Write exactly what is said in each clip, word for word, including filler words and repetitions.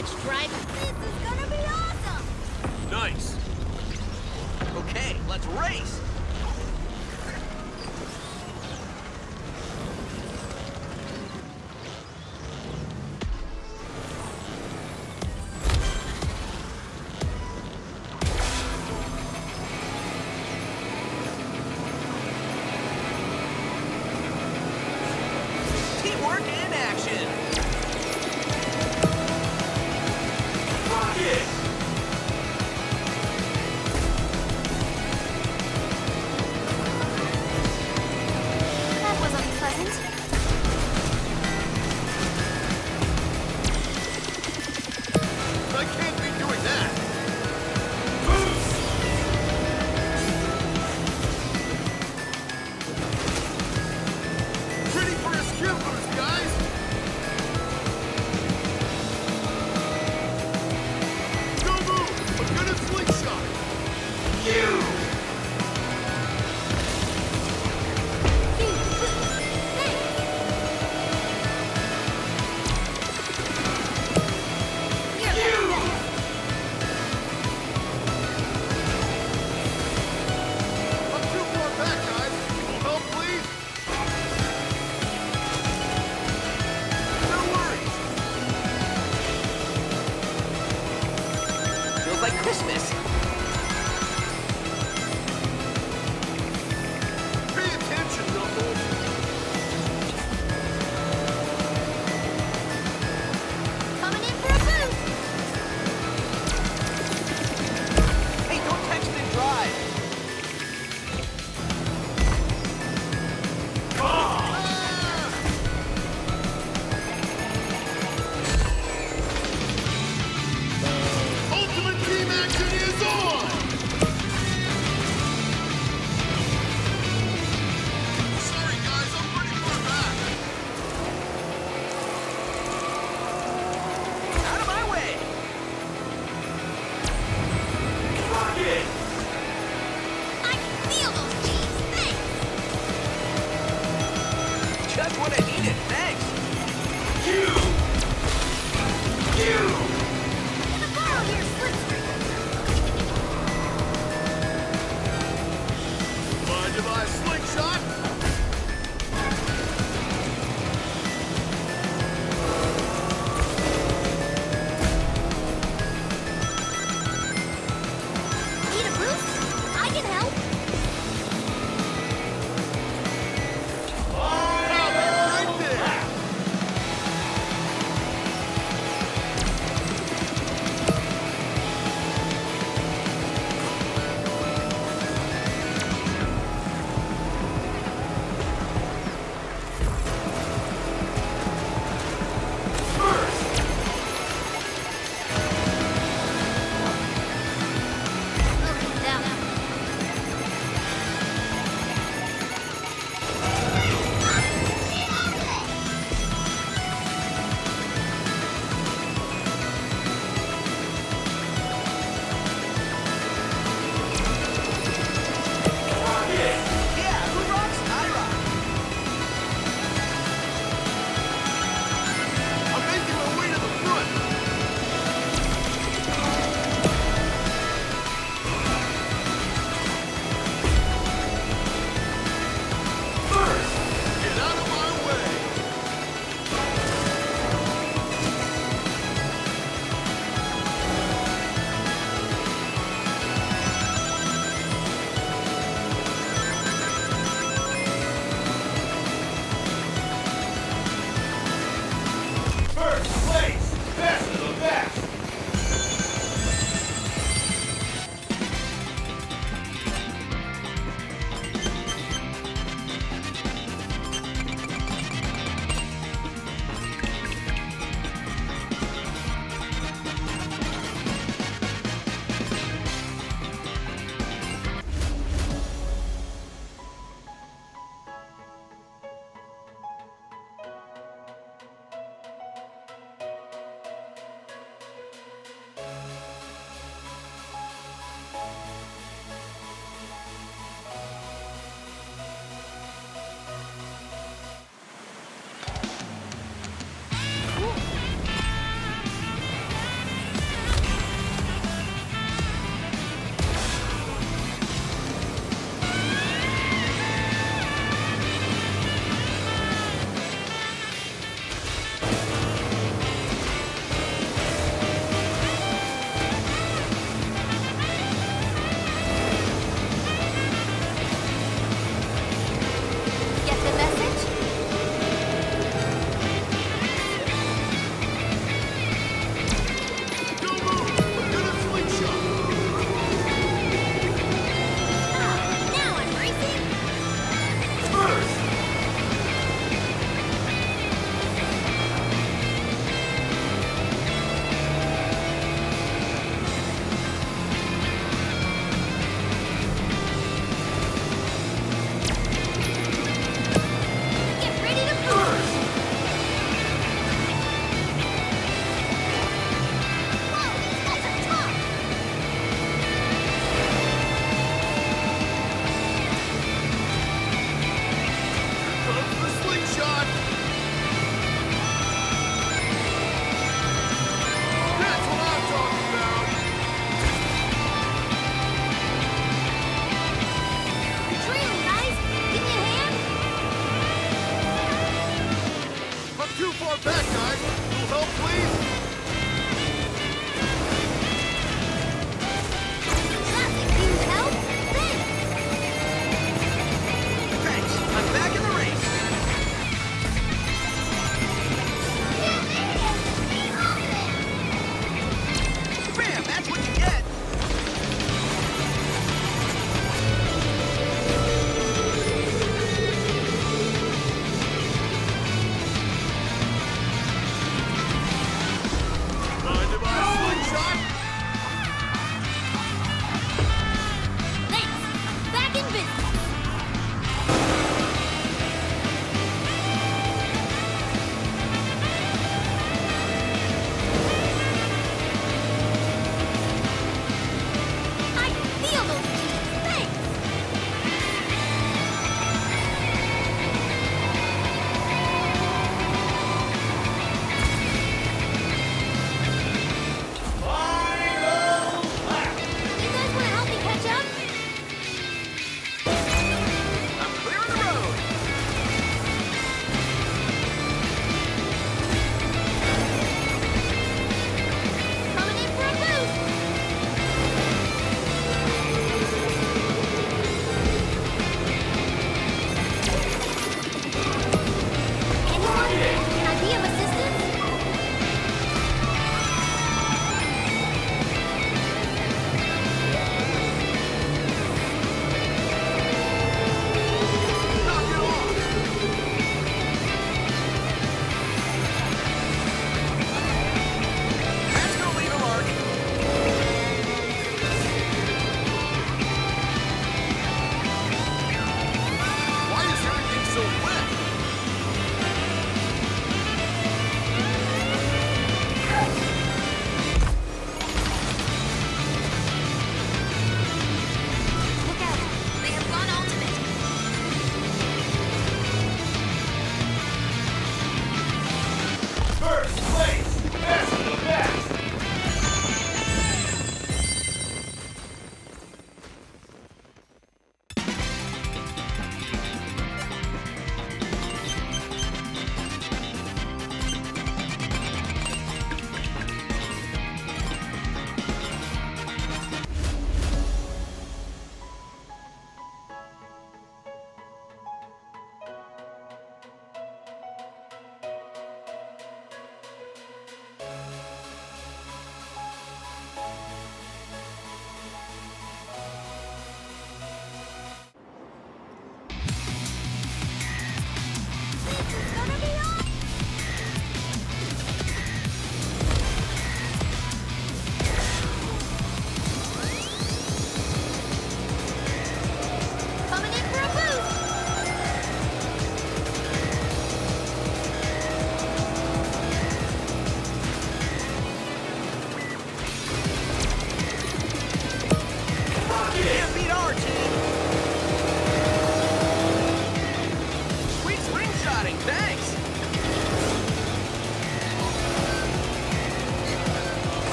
much driving. This is gonna be awesome! Nice. Okay, let's race. Teamwork in action. Rocket. That was unpleasant. I can't be doing that. Ready for a skill boost, guys. Go move. I'm gonna slingshot. You. I'm too far back, guys. Help, please. No worries. Feels like Christmas. Pay attention, Knuckles. Coming in for a boost! Hey, don't text and drive. Ultimate team action is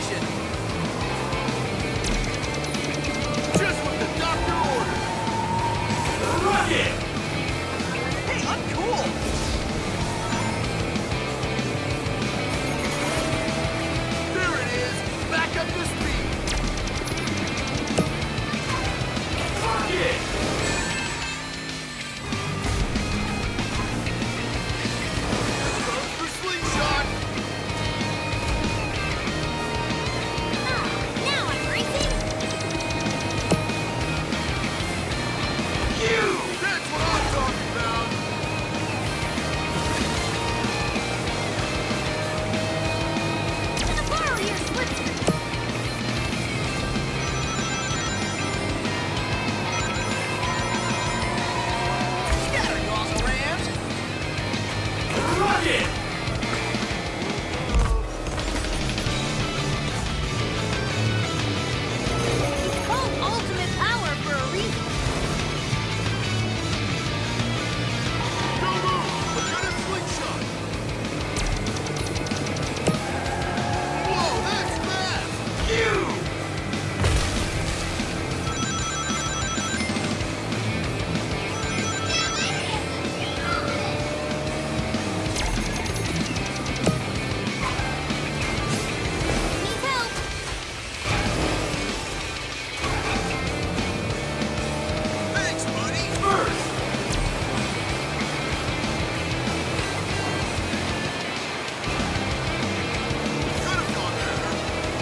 mission. Just what the doctor ordered. Rocket! Hey, uncool! There it is. Back up to speed. Rocket! Goes for slingshot. Ah, now I'm racing. You! That's what I'm talking about. To borrow your slipstream. Scatter, nozzle rams! Rocket! It's called ultimate power for a reason. No move. Look at a slingshot. Whoa, that's fast. You! Need help. Thanks, buddy. First! Could have gone better.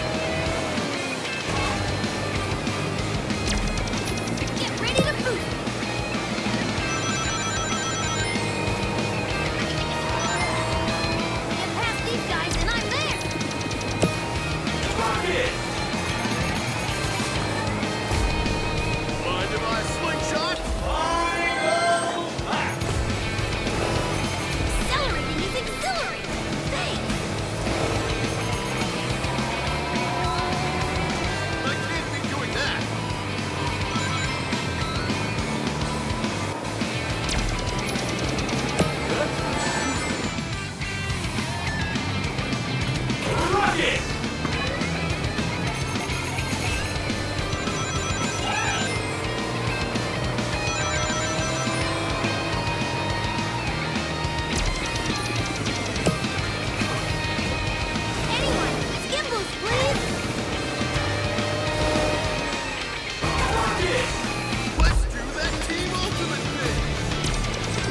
Get ready to boost. Get past these guys and I'm there. Rocket! Mind if I slingshot? Final lap! Accelerating is exhilarating. Thanks. I can't be doing that. Rocket! Anyone, Skimbles, please. Rocket! Let's do that team ultimate thing.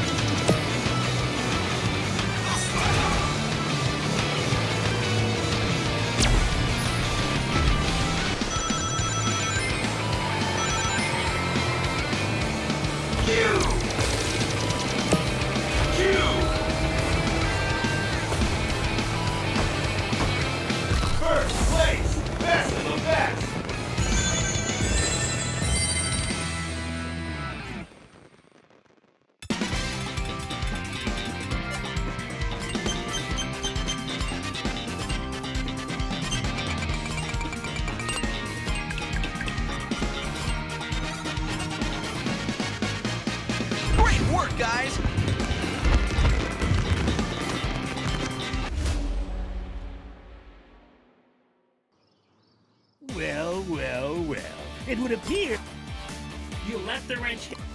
Q! Q! First place! Best of the best! Great work, guys! Well, well, well. It would appear you left the wrench.